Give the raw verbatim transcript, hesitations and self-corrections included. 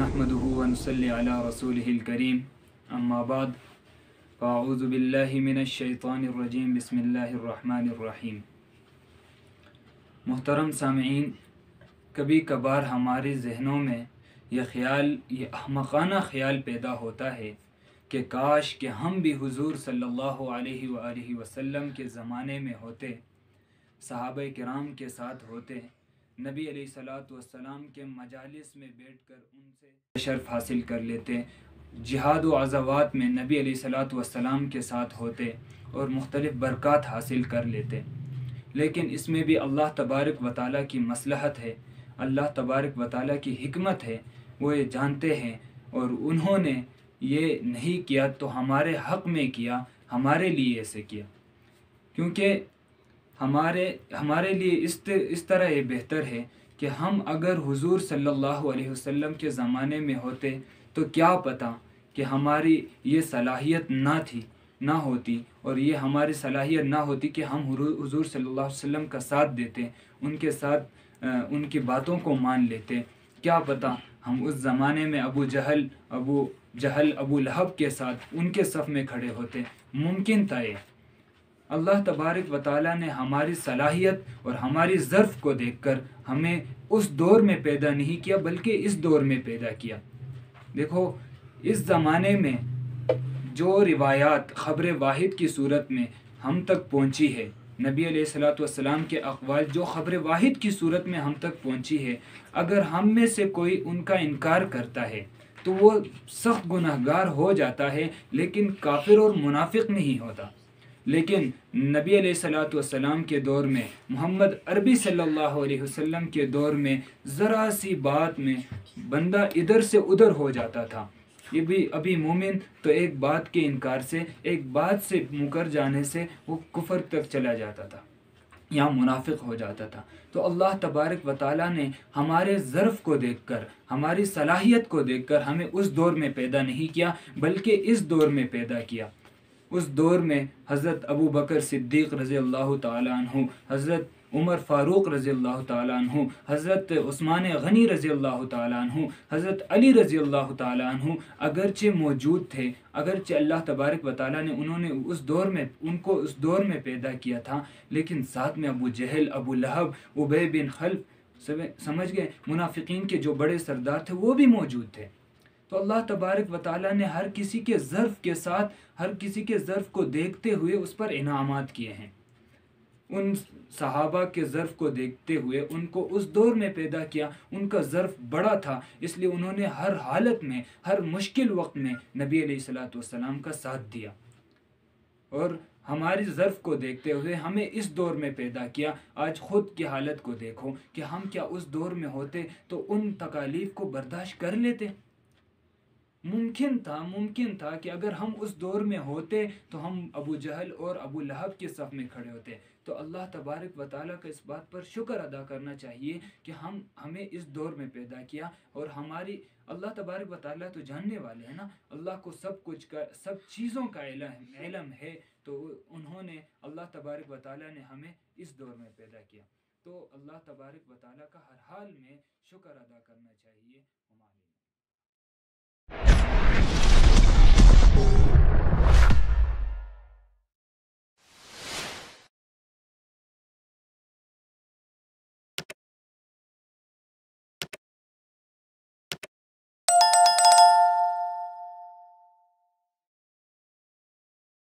نحمده ونصلي على رسوله الكريم اما بعد فاعوذ باللہ من الشیطان الرجیم بسم اللہ الرحمن الرحیم۔ محترم سامعین، کبھی کبھار ہمارے ذہنوں میں یہ خیال یہ احمقانہ خیال پیدا ہوتا ہے کہ کاش کہ ہم بھی حضور صلی اللہ علیہ وآلہ وسلم کے زمانے میں ہوتے، صحابہ کرام کے ساتھ ہوتے، نبی علیہ الصلوۃ والسلام کے مجالس میں بیٹھ کر ان سے شرف حاصل کر لیتے، جہاد و عزوات میں نبی علیہ الصلوۃ والسلام کے ساتھ ہوتے اور مختلف برکات حاصل کر لیتے۔ لیکن اس میں بھی اللہ تبارک و تعالیٰ کی مصلحت ہے، اللہ تبارک و تعالیٰ کی حکمت ہے، وہ یہ جانتے ہیں اور انہوں نے یہ نہیں کیا تو ہمارے حق میں کیا، ہمارے لیے ایسے کیا، کیونکہ ہمارے ہمارے لیے اس اس طرح یہ بہتر ہے کہ ہم اگر حضور صلی اللہ علیہ وسلم کے زمانے میں ہوتے تو کیا پتہ کہ ہماری یہ صلاحیت نہ تھی نہ ہوتی اور یہ ہماری صلاحیت نہ ہوتی کہ ہم حضور صلی اللہ علیہ وسلم کا ساتھ دیتے، ان کے ساتھ ان کی باتوں کو مان لیتے۔ کیا پتہ ہم اس زمانے میں ابو جہل ابو جہل ابو لہب کے ساتھ ان کے صف میں کھڑے ہوتے، ممکن تھا یہ۔ اللہ تبارک و تعالیٰ نے ہماری صلاحیت اور ہماری ظرف کو دیکھ کر ہمیں اس دور میں پیدا نہیں کیا بلکہ اس دور میں پیدا کیا۔ دیکھو، اس زمانے میں جو روایات خبر واحد کی صورت میں ہم تک پہنچی ہے، نبی علیہ الصلوۃ والسلام کے اقوال جو خبر واحد کی صورت میں ہم تک پہنچی ہے، اگر ہم میں سے کوئی ان کا انکار کرتا ہے تو وہ سخت گناہگار ہو جاتا ہے، لیکن کافر اور منافق نہیں ہوتا۔ لیکن نبی علیہ الصلوۃ والسلام کے دور میں، محمد عربی صلی اللہ علیہ وسلم کے دور میں ذرا سی بات میں بندہ ادھر سے ادھر ہو جاتا تھا۔ یہ بھی ابھی مومن تو ایک بات کے انکار سے، ایک بات سے مکر جانے سے وہ کفر تک چلا جاتا تھا یا منافق ہو جاتا تھا۔ تو اللہ تبارک و تعالیٰ نے ہمارے ظرف کو دیکھ کر، ہماری صلاحیت کو دیکھ کر ہمیں اس دور میں پیدا نہیں کیا بلکہ اس دور میں پیدا کیا۔ اس دور میں حضرت ابو بکر صدیق رضی اللہ تعالیٰ عنہ، حضرت عمر فاروق رضی اللہ تعالیٰ عنہ، حضرت عثمان غنی رضی اللہ تعالیٰ عنہ، حضرت علی رضی اللہ تعالیٰ عنہ اگرچہ موجود تھے، اگرچہ اللہ تبارک و تعالیٰ نے انہوں نے اس دور میں ان کو اس دور میں پیدا کیا تھا، لیکن ساتھ میں ابو جہل، ابو لہب، ابی بن خلف، سمجھ گئے، منافقین کے جو بڑے سردار تھے وہ بھی موجود تھے۔ تو اللہ تبارک و تعالیٰ نے ہر کسی کے ظرف کے ساتھ، ہر کسی کے ظرف کو دیکھتے ہوئے اس پر انعامات کیے ہیں۔ ان صحابہ کے ظرف کو دیکھتے ہوئے ان کو اس دور میں پیدا کیا، ان کا ظرف بڑا تھا، اس لیے انہوں نے ہر حالت میں، ہر مشکل وقت میں نبی علیہ الصلوۃ والسلام کا ساتھ دیا۔ اور ہماری ظرف کو دیکھتے ہوئے ہمیں اس دور میں پیدا کیا۔ آج خود کی حالت کو دیکھو کہ ہم کیا اس دور میں ہوتے تو ان تکالیف کو برداشت کر لیتے؟ ممکن تھا ممکن تھا کہ اگر ہم اس دور میں ہوتے تو ہم ابو جہل اور ابو لہب کے صف میں کھڑے ہوتے۔ تو اللہ تبارک و تعالیٰ کا اس بات پر شکر ادا کرنا چاہیے کہ ہم ہمیں اس دور میں پیدا کیا، اور ہماری اللہ تبارک و تعالیٰ تو جاننے والے ہیں نا، اللہ کو سب کچھ کا سب چیزوں کا علم علم ہے، تو انہوں نے اللہ تبارک و تعالیٰ نے ہمیں اس دور میں پیدا کیا۔ تو اللہ تبارک و تعالیٰ کا ہر حال میں شکر ادا کرنا چاہیے۔